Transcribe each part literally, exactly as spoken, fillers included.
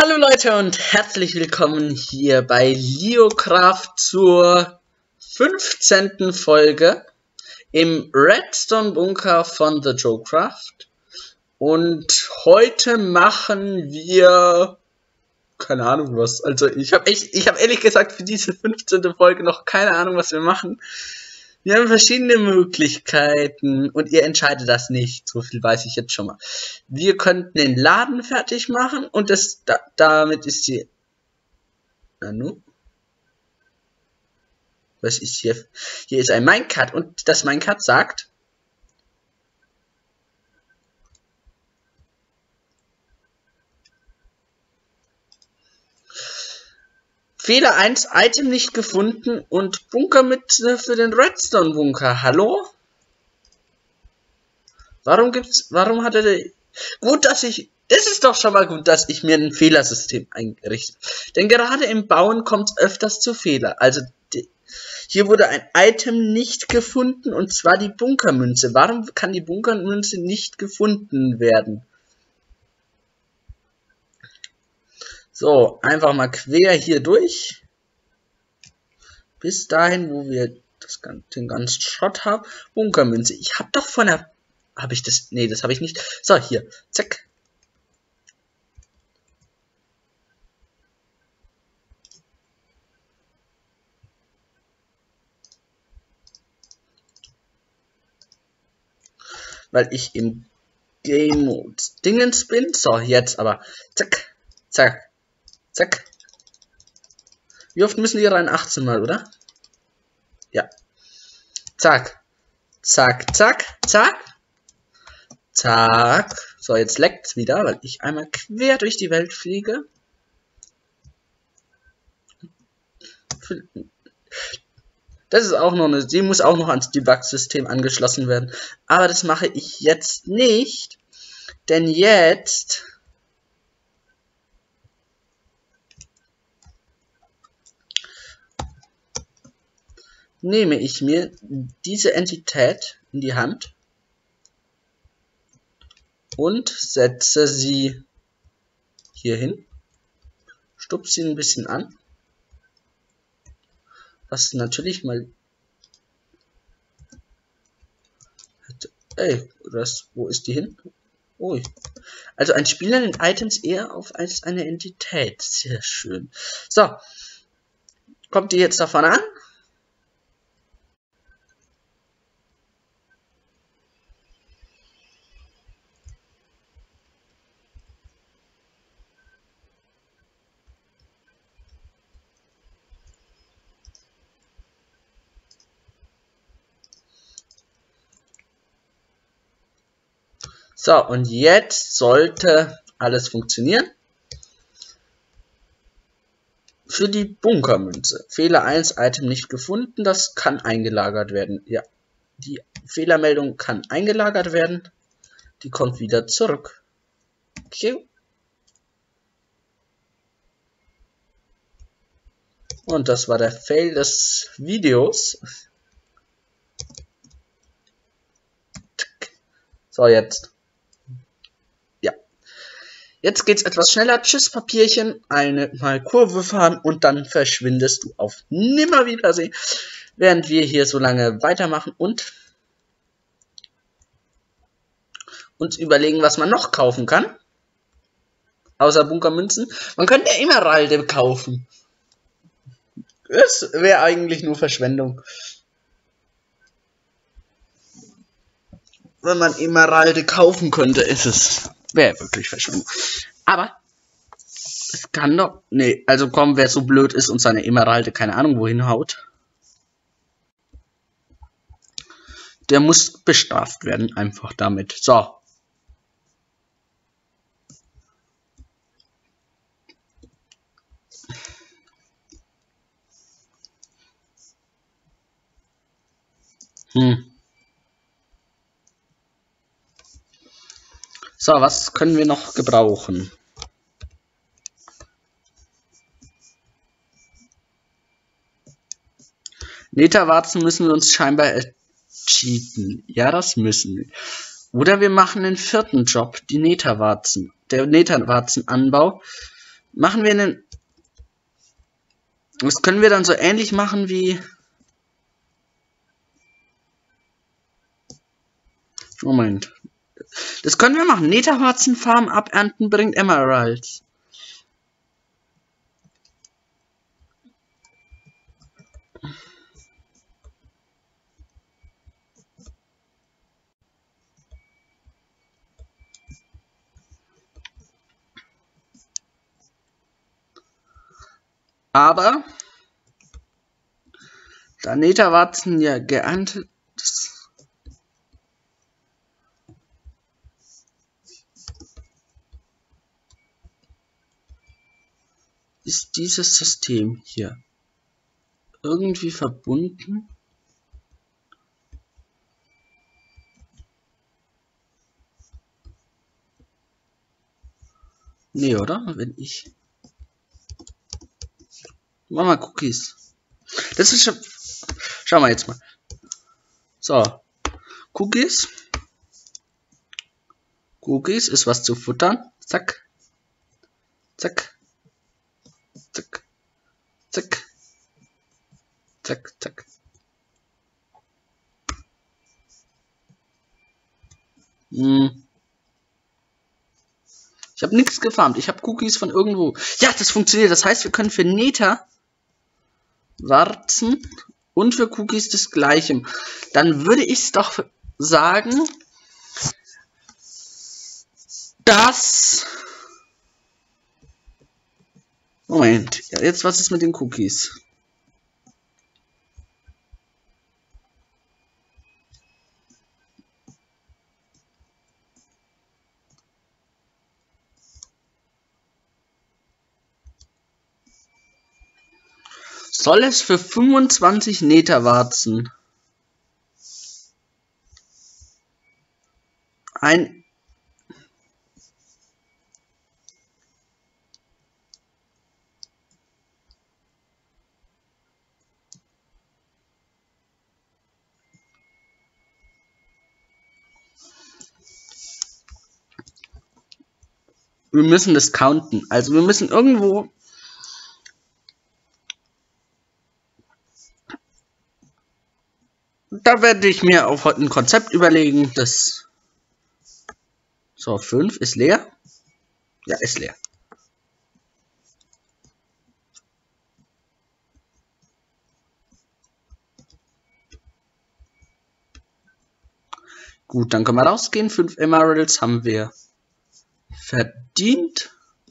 Hallo Leute und herzlich willkommen hier bei Leocraft zur fünfzehnten Folge im Redstone Bunker von The Joecraft. Und heute machen wir keine Ahnung was. Also ich habe echt, ich habe ehrlich gesagt für diese fünfzehnte Folge noch keine Ahnung, was wir machen. Wir haben verschiedene Möglichkeiten und ihr entscheidet das nicht. So viel weiß ich jetzt schon mal. Wir könnten den Laden fertig machen und das da, damit ist die. Nanu. Was ist hier? Hier ist ein Minecart und das Minecart sagt. Fehler eins, Item nicht gefunden und Bunkermütze für den Redstone Bunker. Hallo? Warum gibt's, warum hat er den, gut, dass ich, das ist doch schon mal gut, dass ich mir ein Fehlersystem eingerichtet. Denn gerade im Bauen kommt es öfters zu Fehler. Also, die, hier wurde ein Item nicht gefunden und zwar die Bunkermünze. Warum kann die Bunkermünze nicht gefunden werden? So, einfach mal quer hier durch. Bis dahin, wo wir das, den ganzen Schrott haben. Bunkermünze. Ich habe doch von der... Habe ich das? Nee, das habe ich nicht. So, hier. Zack. Weil ich im Game Mode Dingens bin. So, jetzt aber. Zack. Zack. Zack. Wie oft müssen die rein? achtzehn Mal, oder? Ja. Zack. Zack, zack, zack. Zack. So, jetzt leckt's wieder, weil ich einmal quer durch die Welt fliege. Das ist auch noch eine... Sie muss auch noch ans Debug-System angeschlossen werden. Aber das mache ich jetzt nicht. Denn jetzt... nehme ich mir diese Entität in die Hand und setze sie hier hin, stupse sie ein bisschen an, was natürlich mal, ey, das, wo ist die hin? Ui. Also ein Spieler nimmt Items eher auf als eine Entität, sehr schön. So, kommt die jetzt davon an? So, und jetzt sollte alles funktionieren. Für die Bunkermünze. Fehler eins, Item nicht gefunden. Das kann eingelagert werden. Ja, die Fehlermeldung kann eingelagert werden. Die kommt wieder zurück. Okay. Und das war der Fail des Videos. So, jetzt. Jetzt geht's etwas schneller. Tschüss, Papierchen. Eine mal Kurve fahren und dann verschwindest du auf Nimmerwiedersehen. Während wir hier so lange weitermachen und uns überlegen, was man noch kaufen kann. Außer Bunkermünzen. Man könnte ja Emeralde kaufen. Das wäre eigentlich nur Verschwendung. Wenn man Emeralde kaufen könnte, ist es... wäre wirklich Verschwendung. Aber es kann doch... Nee, also komm, wer so blöd ist und seine Emeralde keine Ahnung wohin haut, der muss bestraft werden, einfach damit. So. Hm. So, was können wir noch gebrauchen? Netherwarzen müssen wir uns scheinbar cheaten. Ja, das müssen wir. Oder wir machen den vierten Job, die Netherwarzen. Der Netherwarzenanbau Machen wir einen... Das können wir dann so ähnlich machen wie... Moment. Das können wir machen. Netherwarzen Farm abernten bringt Emeralds. Aber da Netherwarzen ja geerntet ist, ist dieses System hier irgendwie verbunden. Nee, oder? Wenn ich... Mach mal Cookies. Das ist schon... Schauen wir jetzt mal. So. Cookies. Cookies ist was zu futtern. Zack. Zack. Zack. Zack. Zack, zack. Hm. Ich habe nichts gefarmt. Ich habe Cookies von irgendwo. Ja, das funktioniert. Das heißt, wir können für Nether Warzen und für Cookies das Gleiche. Dann würde ich doch sagen, dass... Moment. Ja, jetzt was ist mit den Cookies? Soll es für fünfundzwanzig Netherwarzen ein wir müssen das counten. Also wir müssen irgendwo da werde ich mir auf heute ein Konzept überlegen, das so fünf ist leer. Ja, ist leer. Gut, dann können wir rausgehen. fünf Emeralds haben wir verdient.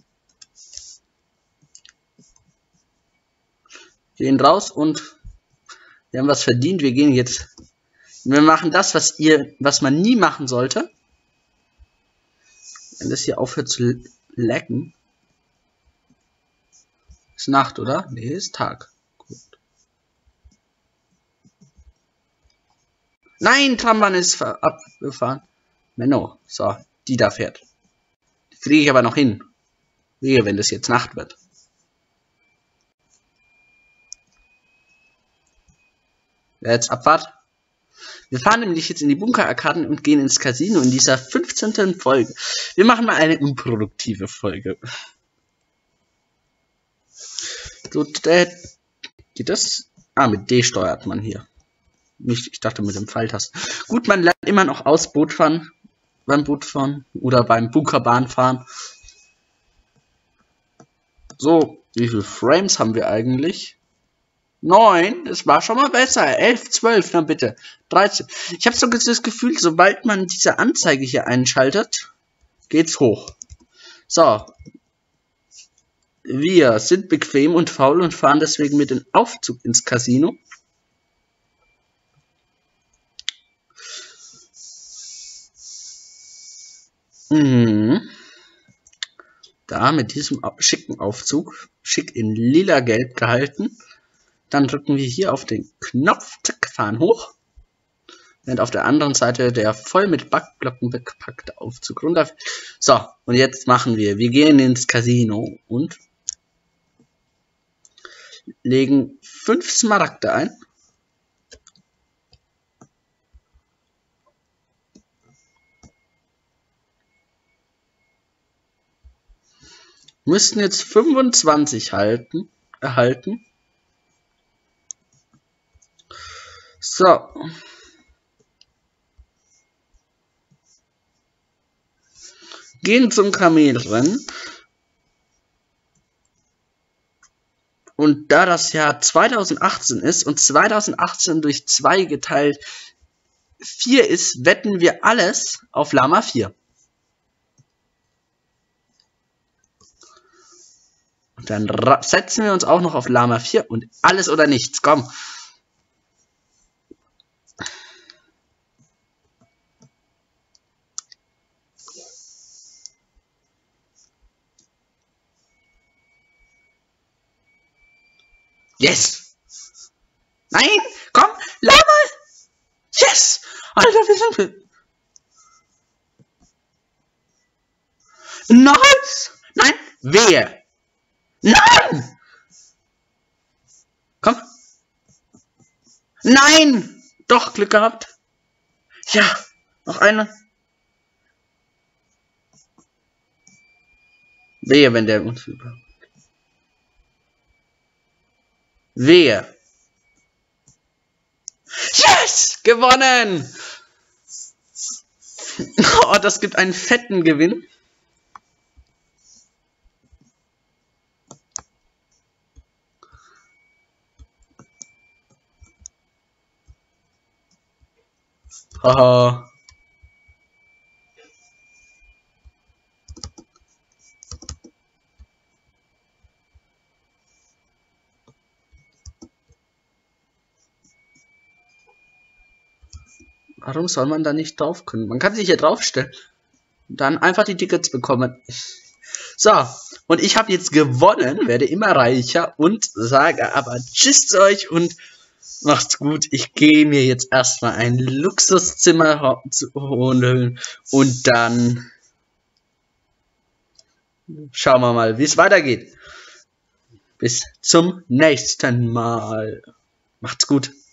Gehen raus und wir haben was verdient. Wir gehen jetzt. Wir machen das, was ihr, was man nie machen sollte. Wenn das hier aufhört zu lecken. Ist Nacht, oder? Nee, ist Tag. Gut. Nein, Trambahn ist abgefahren. Menno, so, die da fährt. Die kriege ich aber noch hin. Wehe, wenn das jetzt Nacht wird. Jetzt Abfahrt. Wir fahren nämlich jetzt in die Bunkerarkaden und gehen ins Casino in dieser fünfzehnten Folge. Wir machen mal eine unproduktive Folge. So, äh, geht das? Ah, mit D steuert man hier. Nicht, ich dachte mit dem Pfeiltasten. Gut, man lernt immer noch aus Boot fahren. Beim Bootfahren oder beim Bunkerbahnfahren. So, wie viele Frames haben wir eigentlich? neun, das war schon mal besser. elf, zwölf, na bitte. dreizehn. Ich habe so das Gefühl, sobald man diese Anzeige hier einschaltet, geht's hoch. So. Wir sind bequem und faul und fahren deswegen mit dem Aufzug ins Casino. Mhm. Da mit diesem schicken Aufzug, schick in lila-gelb gehalten. Dann drücken wir hier auf den Knopf, zack, fahren hoch. Während auf der anderen Seite der voll mit Backblöcken bepackte Aufzug runter. So, und jetzt machen wir, wir gehen ins Casino und legen fünf Smaragde ein. Müssten jetzt fünfundzwanzig halten, erhalten. So. Gehen zum Kamelrennen. Und da das Jahr zweitausendachtzehn ist und zweitausendachtzehn durch zwei geteilt vier ist, wetten wir alles auf Lama vier. Und dann setzen wir uns auch noch auf Lama vier und alles oder nichts. Komm. Yes! Nein! Komm! Lama! Yes! Alter, wir sind wir. Nice! Nein! Wehe! Nein! Komm! Nein! Doch, Glück gehabt. Ja, noch eine. Wehe, wenn der uns über. Wehe. Yes! Gewonnen! Oh, das gibt einen fetten Gewinn. Haha. Warum soll man da nicht drauf können? Man kann sich hier draufstellen. Dann einfach die Tickets bekommen. So, und ich habe jetzt gewonnen, werde immer reicher und sage aber Tschüss zu euch und macht's gut. Ich gehe mir jetzt erstmal ein Luxuszimmer zu holen und dann schauen wir mal, wie es weitergeht. Bis zum nächsten Mal. Macht's gut.